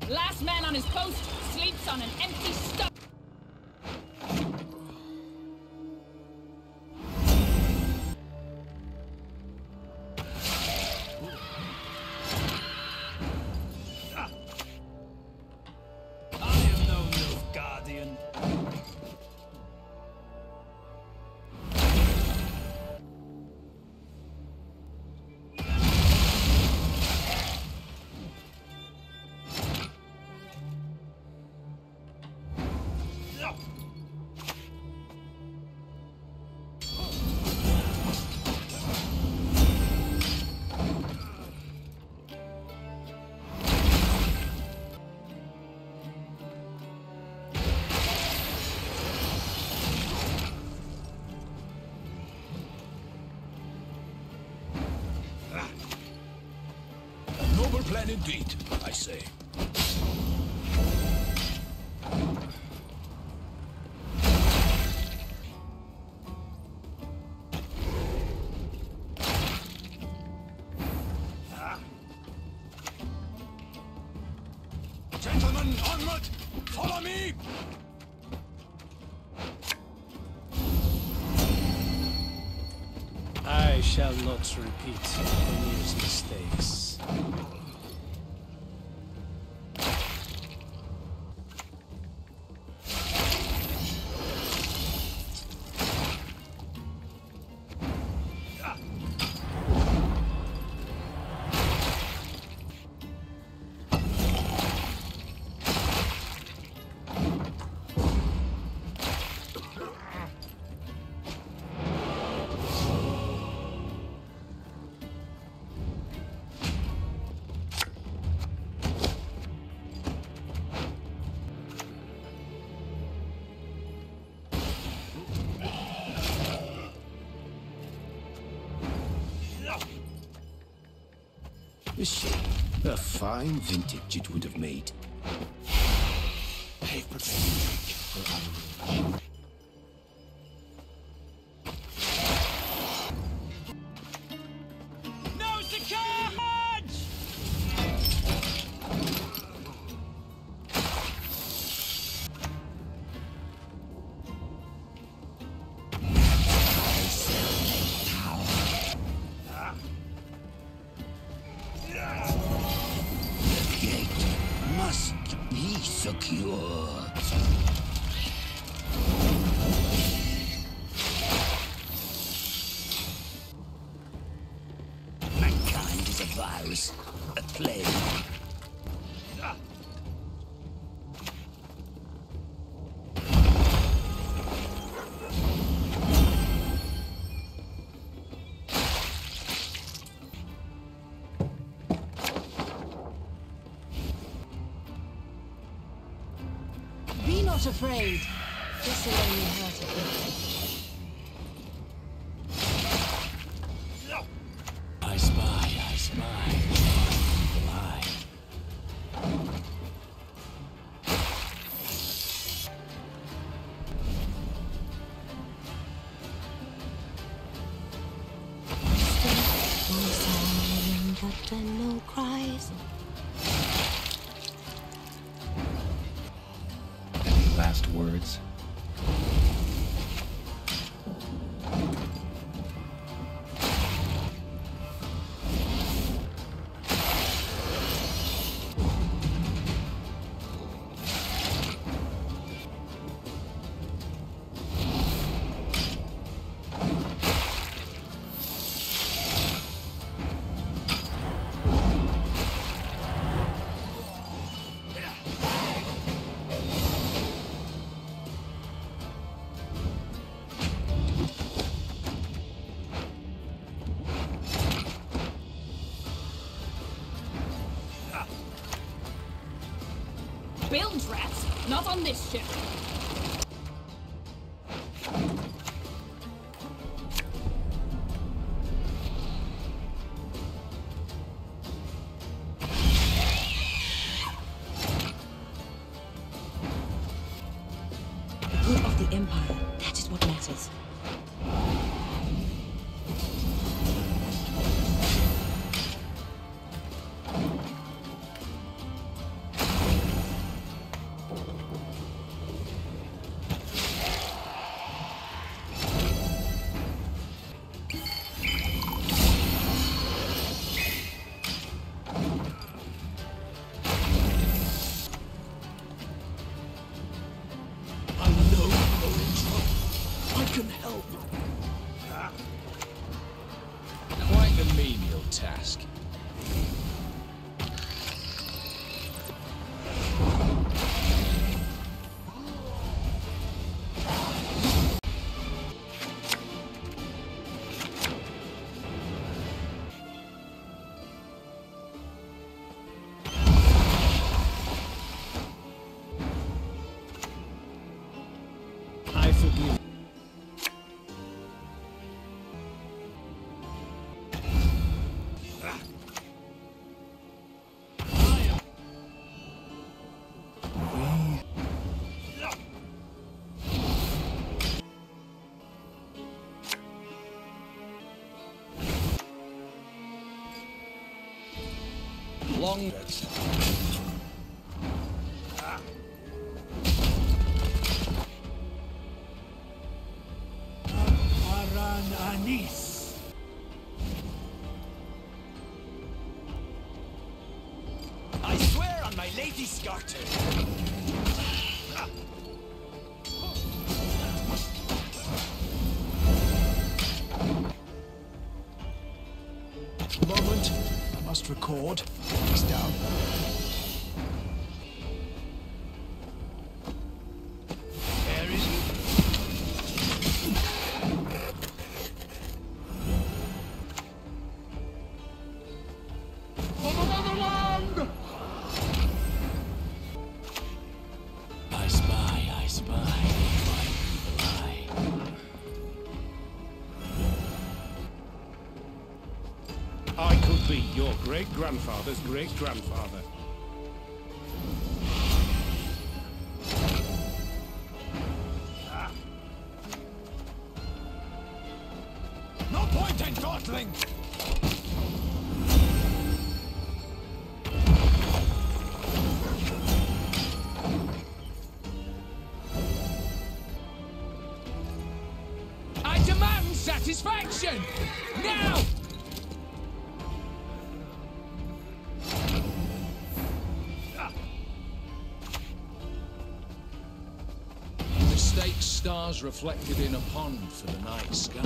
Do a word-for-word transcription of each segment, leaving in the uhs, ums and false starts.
Last man on his post sleeps on an empty stomach. Plan indeed, I say. Ah. Gentlemen, onward! Follow me! I shall not repeat Emir's mistakes. A shame. A fine vintage it would have made. Paper No secure! Must be secure. Mankind is a virus, a plague. Be not afraid. This will only hurt a bit. I spy, I spy. Evil eye. But no cries. Last words. Bilge rats, not on this ship. The good of the Empire, that is what matters. menial task. I forgive. Long. Aran Anis. I swear on my lady Scarter. Moment. I must record. Face down. Where is he? From another land! I spy, I spy, my evil eye. I could be your great-grandfather's great-grandfather. No point in dawdling! I demand satisfaction! Now! Mistake stars reflected in a pond for the night sky.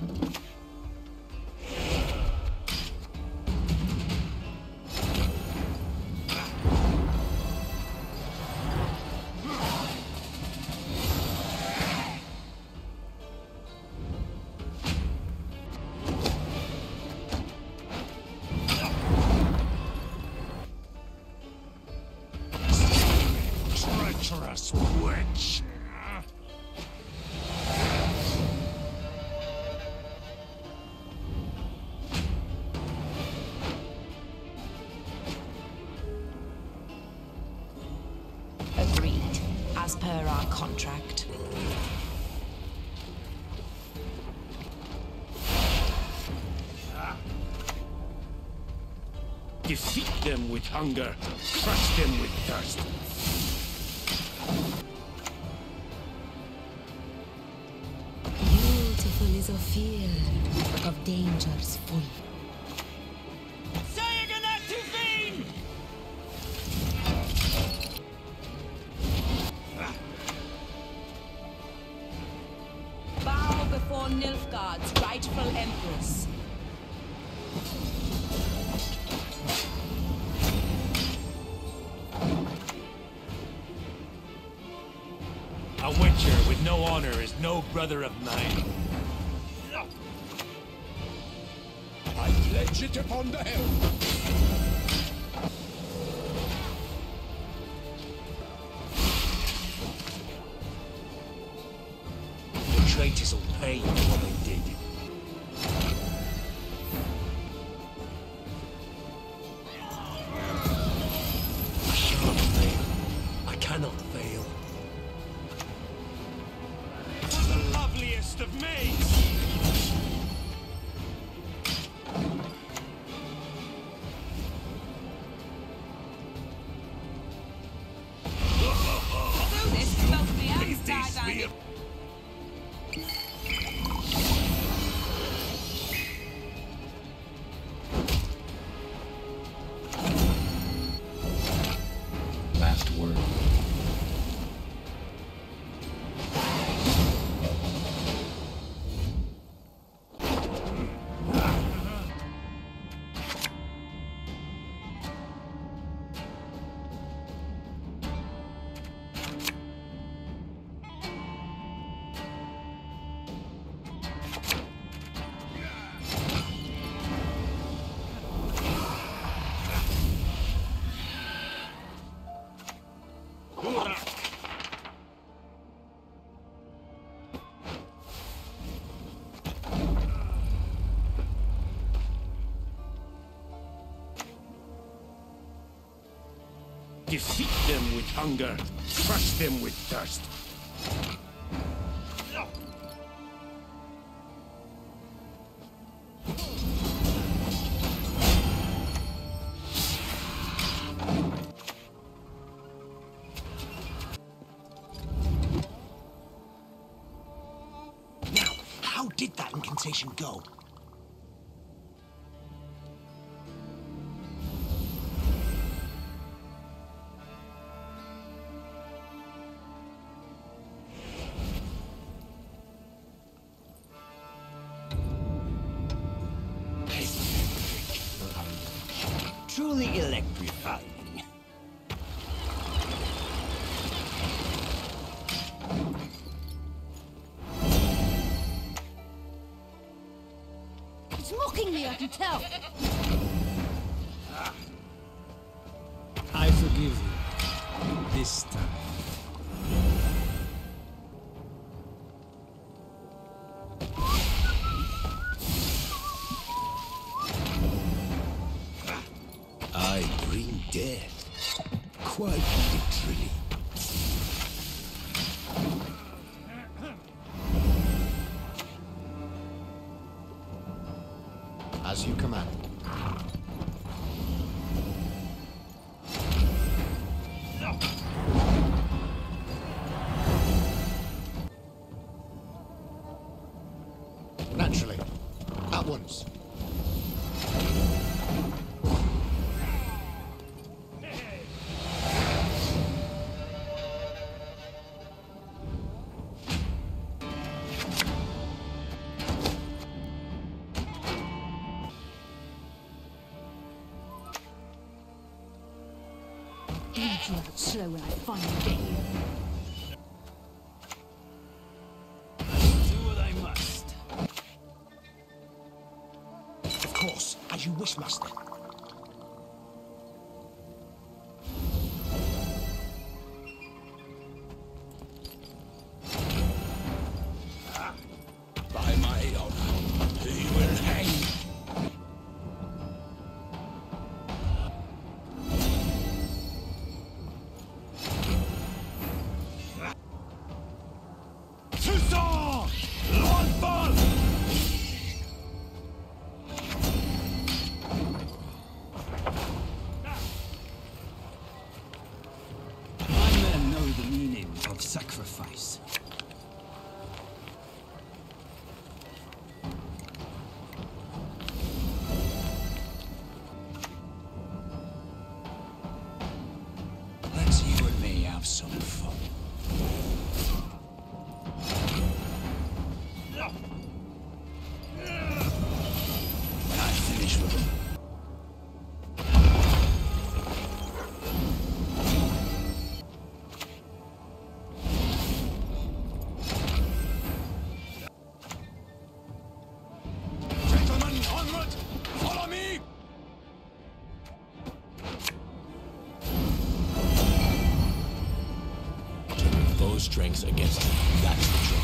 Treacherous witch! Agreed, as per our contract. Defeat them with hunger, crush them with thirst. Beautiful is a field of dangers full. Bow before Nilfgaard's rightful empress. A witcher with no honor is no brother of mine. I pledge it upon the helm. The traitors will pay for what they did. I cannot fail. I cannot fail. The loveliest of maids! Defeat them with hunger, crush them with thirst. Now, how did that incantation go? Truly electrifying. It's mocking me, I can tell. I forgive you. This time. I bring death, quite literally. As you command. Naturally. At once. You're not slow when I finally get you. Do what I must. Of course, as you wish, Master. By my honor, he will hang. My men know the meaning of sacrifice. Let's you and me have some fun. When I finish with them, Gentlemen, onward! Follow me! Turning those strengths against him. That's the trick.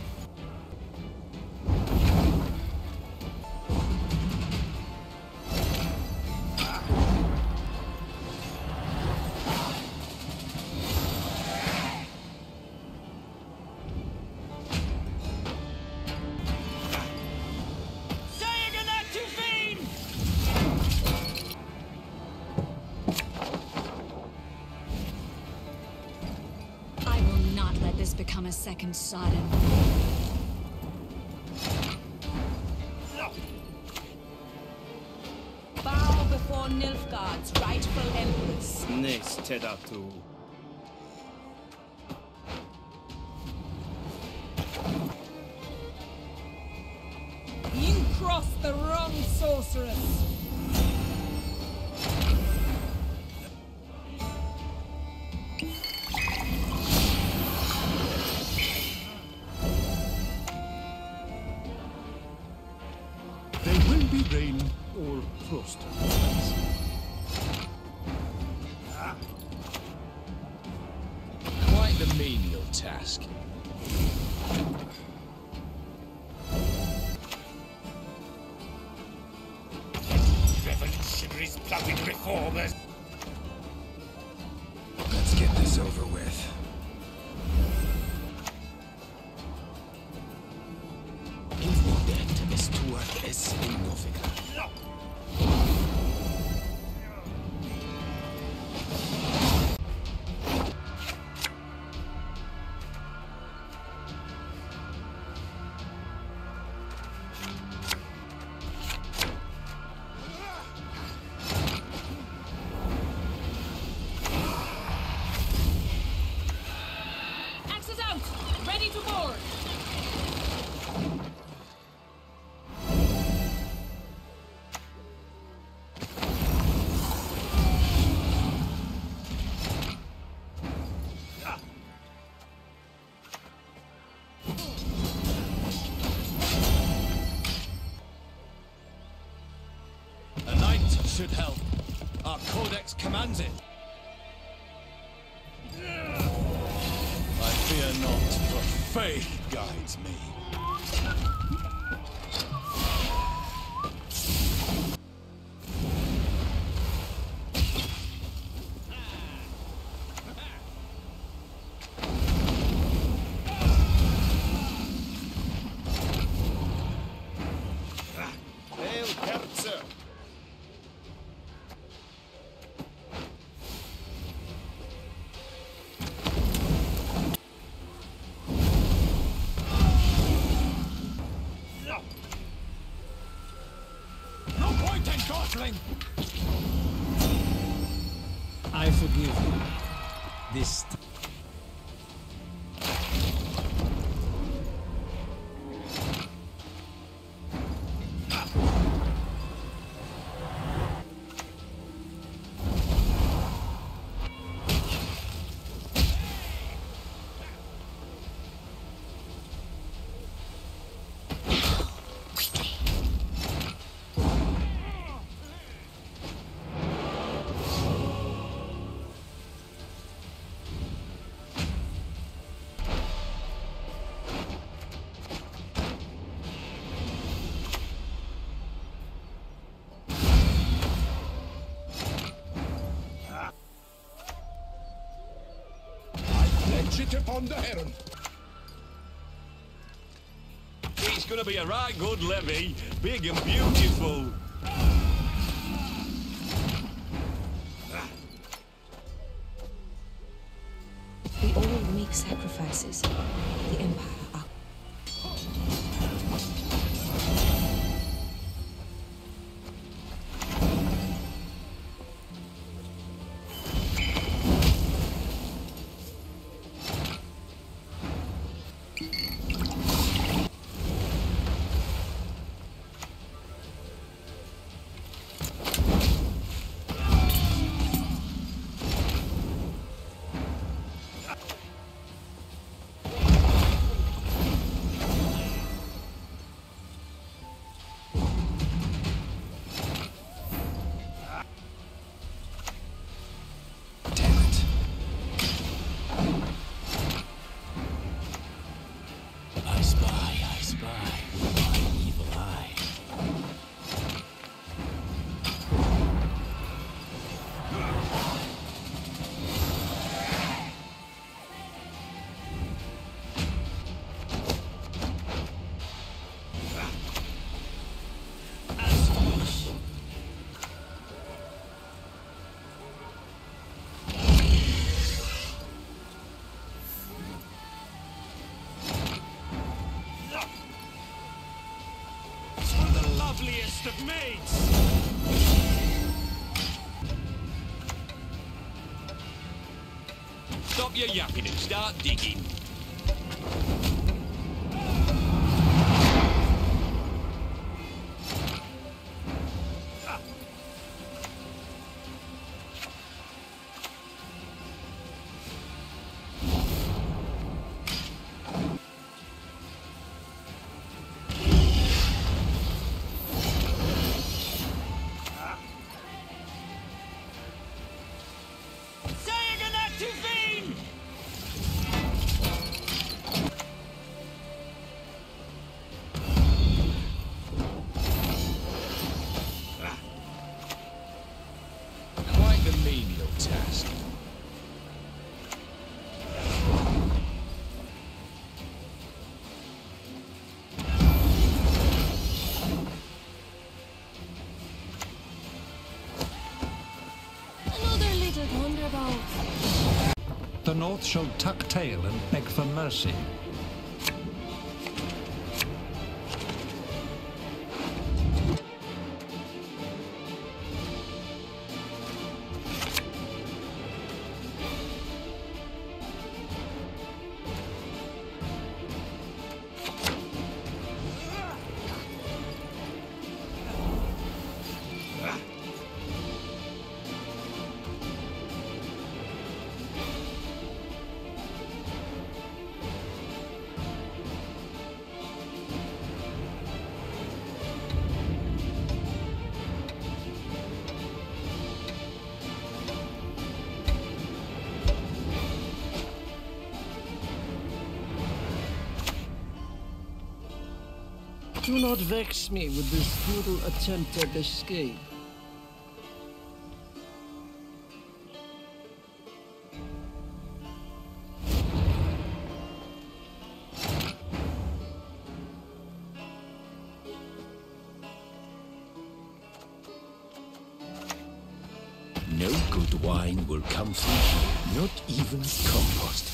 I will not let this become a second Sodom. Bow before Nilfgaard's rightful empress. Nes Tedatu. You crossed the wrong sorceress. They will be rain or frost. quite the menial task. Revolutionaries, plowing reformers. over with. Infundet estuat es innofica. Axes out! Ready to board! A knight should help. Our codex commands it. I fear not, for faith guides me. Hail, Herzer! No point in jostling! I forgive you. This Pledge it upon the heron. It's gonna be a right good levy, big and beautiful. We all make sacrifices. The Empire are... I spy, I spy, with my evil eye. Loveliest of mates! Stop your yapping and start digging. Saying an active vein! little thunderbolt. The North shall tuck tail and beg for mercy. Do not vex me with this futile attempt at escape. No good wine will come from here, not even compost.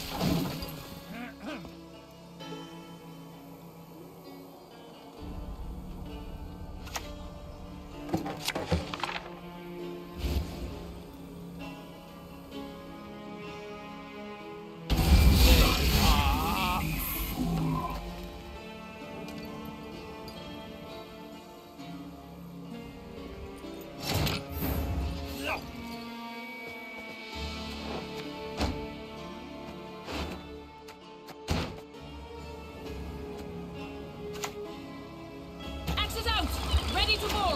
Axes out! Ready to board!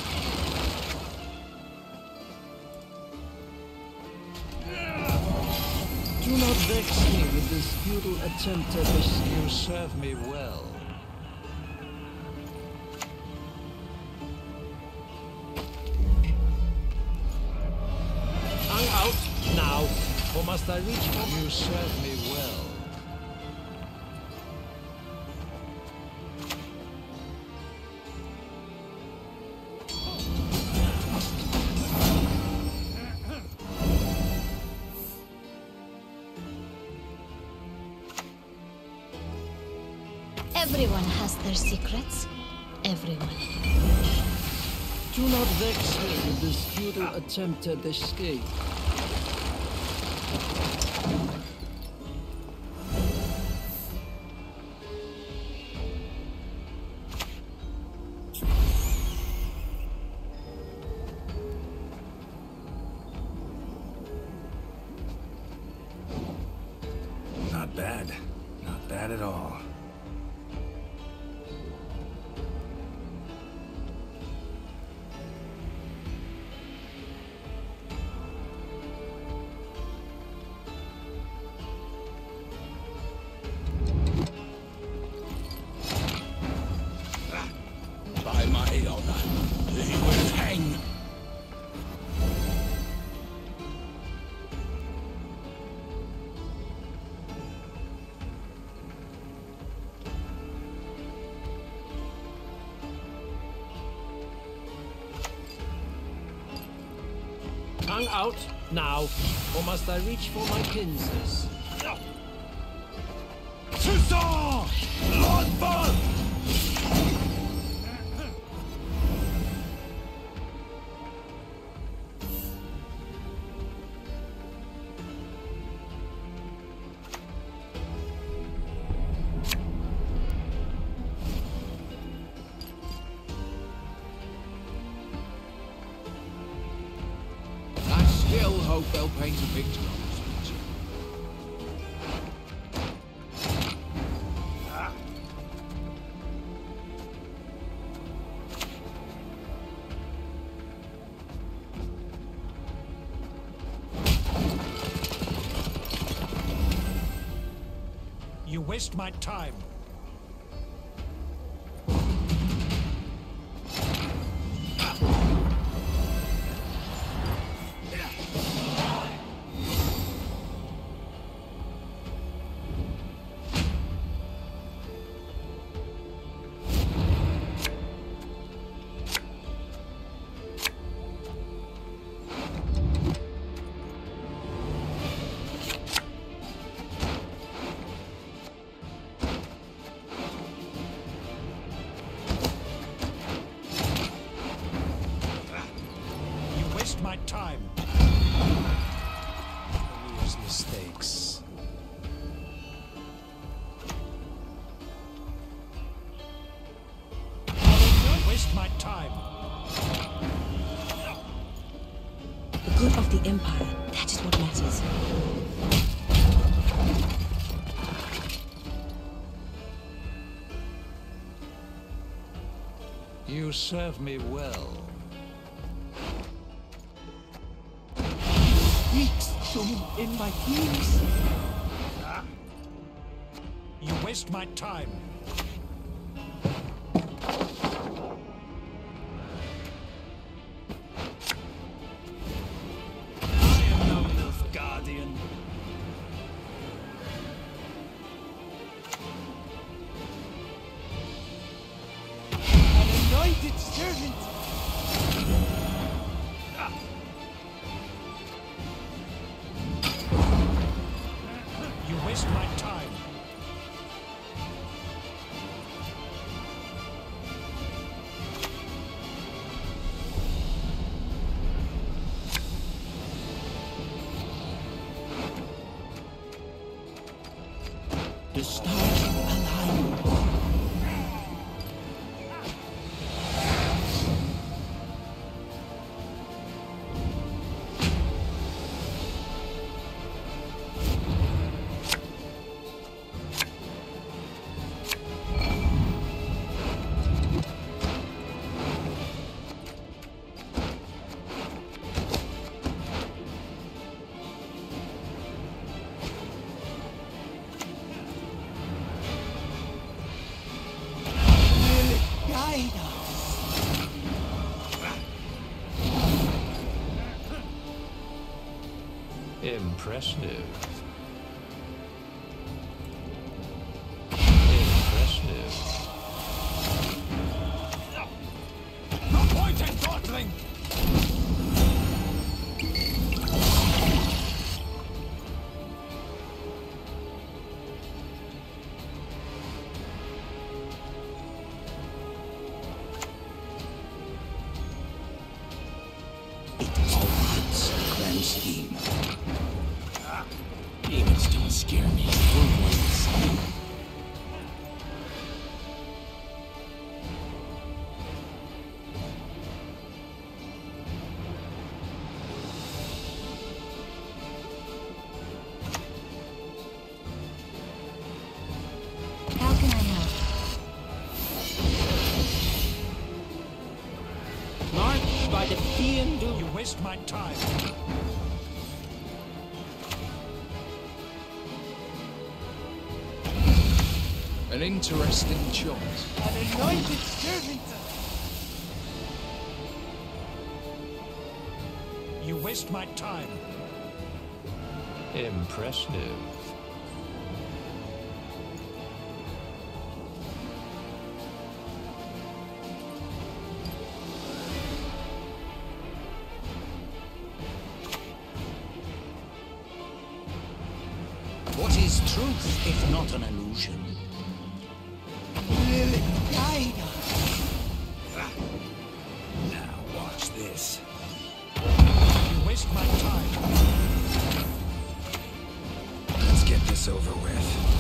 Do not vex me with this futile attempt at escape. You serve me well. Hang out now, or must I reach for You serve me well. Everyone has their secrets. Everyone. Do not vex me with this futile attempt at escape. Not bad. Not bad at all. By my honor, he will hang. Hang out now, or must I reach for my pincers? Toussaint! Lordfall! I still hope they'll paint a picture on this picture. You waste my time. waste my time. Here's mistakes. You waste my time. The good of the Empire, that is what matters. You serve me well. Weeks showing in my tears. You waste my time. I am no Nilfgaardian. An anointed servant. You waste my time. The stars align. Guide us. Impressive. Impressive. No point in dawdling! Grand scheme. Demons don't scare me. We're ones. How can I help? Marked by the fiend. You waste my time. An interesting choice. An anointed servant. You waste my time. Impressive. What is truth if not an illusion? Will guide us. Now watch this. You waste my time. Let's get this over with.